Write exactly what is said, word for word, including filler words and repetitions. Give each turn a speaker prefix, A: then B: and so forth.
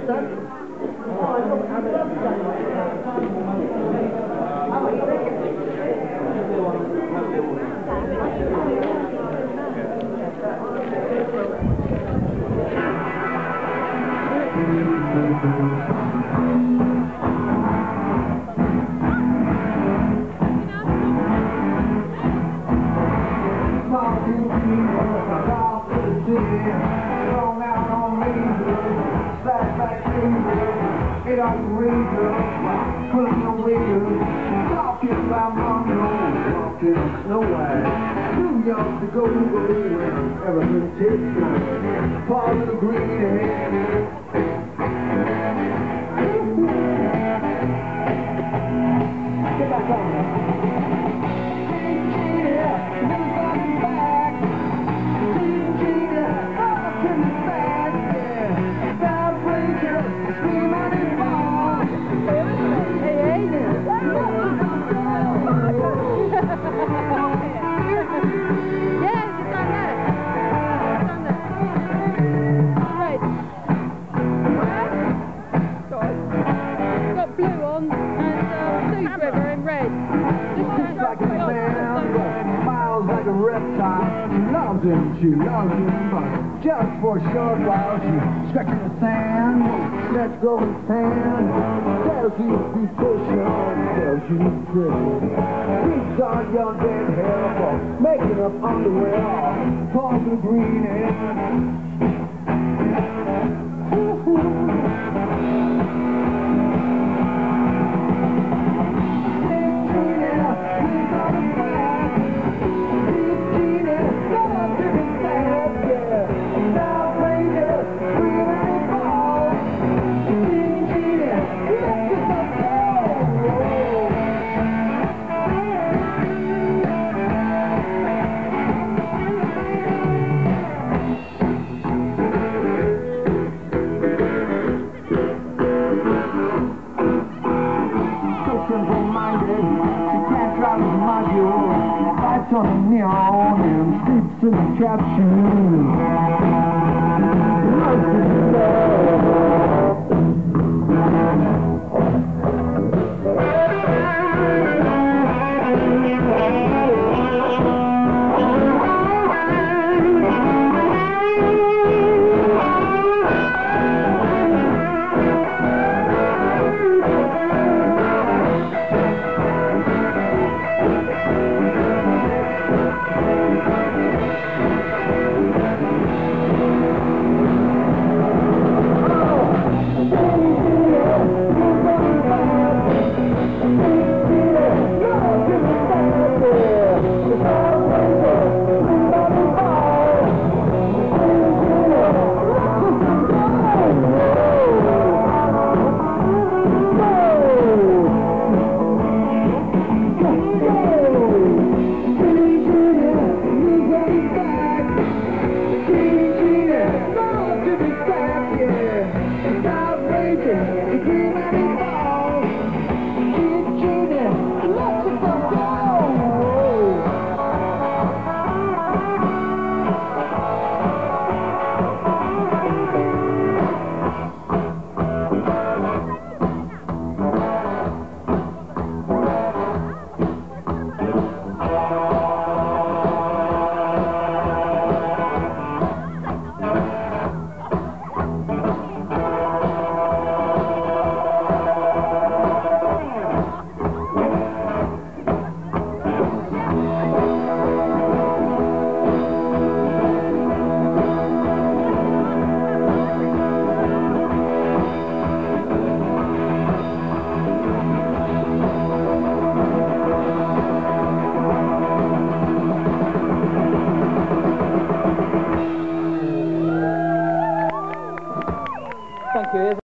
A: son. Oh, I love it don't read pulling the wheels, talking about Monroe, walking nowhere. New York to go, go, everything takes time. Paul the green ahead. Get back on. Riptide, she loves him, she loves him, but just for a short while she's stretching the sand. Let's go and tan. Tells you to be pushing, tells you to push. Beats on your dead hair for making up underwear. Paul the green egg. On the neon and sleeps in the caption.